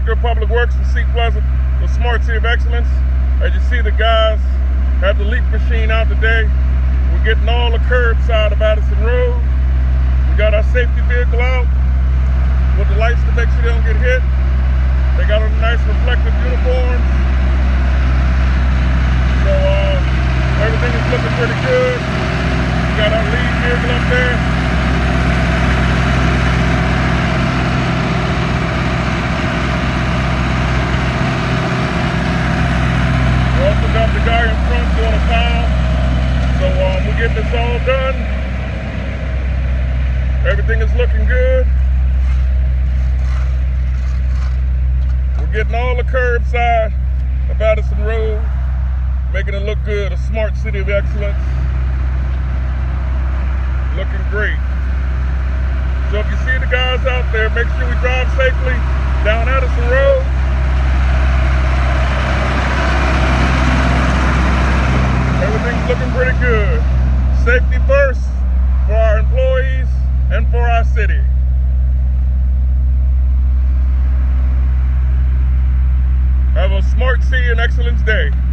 Director of Public Works for Seat Pleasant, the Smart City of Excellence. As you see, the guys have the leaf machine out today. We're getting all the curbside of Addison Road. We got our safety vehicle out with the lights to make sure they don't get hit. They got on nice reflective uniforms. So everything is looking pretty good. We got our lead vehicle up there. We also got the guy in front doing a foul. So we'll get this all done. Everything is looking good. We're getting all the curbside of Addison Road, making it look good, a smart city of excellence. Looking great. So if you see the guys out there, make sure we drive safely down Addison Road. Everything's looking pretty good. Safety first for our employees and for our city. Have a smart city and excellence day.